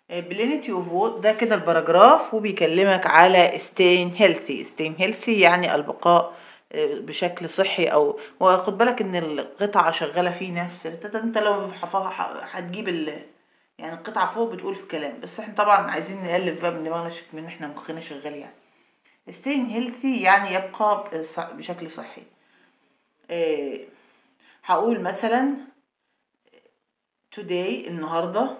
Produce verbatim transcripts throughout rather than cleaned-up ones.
plenty of water ده كده الباراجراف، وبيكلمك على staying healthy. staying healthy يعني البقاء بشكل صحي، او وخد بالك ان القطعه شغاله فيه نفس انت لو هتجيب ال يعني القطعه فوق بتقول في كلام، بس احنا طبعا عايزين نالف بقى من دماغنا من احنا مخنا شغال. يعني staying healthy يعني يبقى بشكل صحي. إيه هقول مثلا today النهارده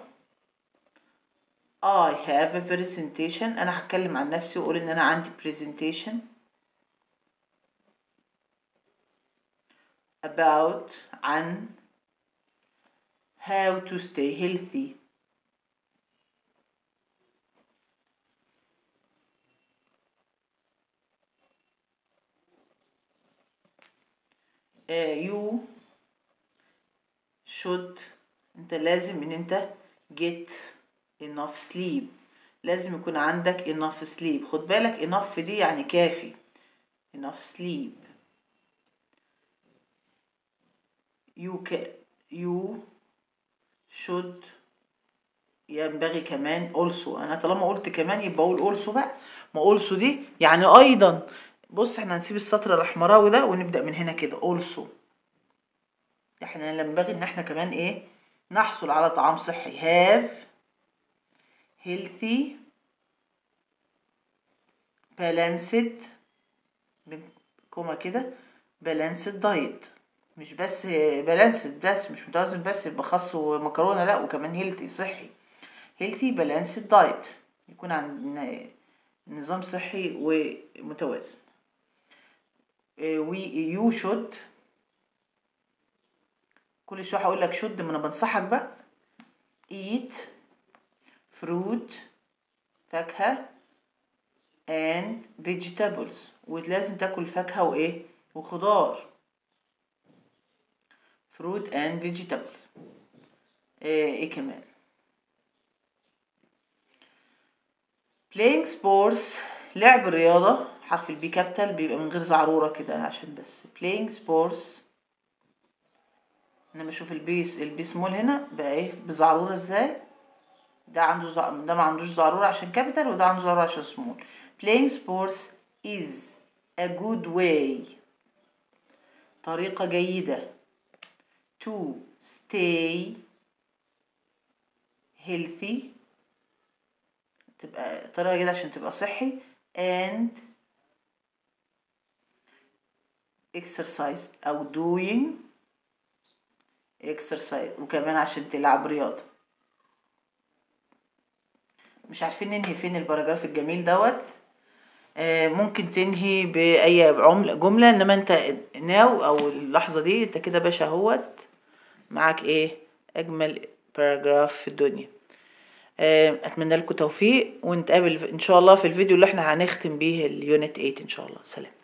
I have a presentation. انا هتكلم عن نفسي واقول ان انا عندي presentation about عن how to stay healthy. uh, you should انت لازم ان انت get enough sleep. لازم يكون عندك enough sleep. خد بالك enough دي يعني كافي. enough sleep. you can you should ينبغي كمان also. انا طالما قلت كمان يبقى اقول also بقى. ما also دي يعني ايضا. بص احنا هنسيب السطر الاحمراوي ده ونبدأ من هنا كده also. احنا ينبغي ان احنا كمان ايه نحصل على طعام صحي. have healthy balanced كوما كده balanced diet. مش بس balanced بس مش متوازن بس بخس ومكرونة، لا وكمان healthy صحي. healthy balanced diet يكون عندنا نظام صحي ومتوازن. we you should كل شويه هقول لك should، ما انا بنصحك بقى. eat fruit فاكهه and vegetables، ولازم تاكل فاكهه وايه وخضار. fruit and vegetables. ايه, إيه كمان playing sports لعب الرياضه. حرف البي كابيتال بيبقى من غير زعروره كده عشان بس playing sports. انما اشوف البيس البي سمول هنا بقى ايه بزعروره ازاي. ده عنده زع... ده ما عندوش زعروره عشان كابيتال، وده عنده زعروره عشان سمول. playing sports is a good way طريقة جيدة to stay healthy تبقى طريقة جيدة عشان تبقى صحي and exercise أو doing exercise، وكمان عشان تلعب رياضة. مش عارفين ننهي فين الباراجراف الجميل دوت. آه ممكن تنهي بأي عملة جملة، إنما أنت ناو أو اللحظة دي أنت كده باشا اهوت معاك إيه أجمل باراجراف في الدنيا. اتمنى لكم توفيق، ونتقابل ان شاء الله في الفيديو اللي احنا هنختم بيه اليونت تمانية ان شاء الله. سلام.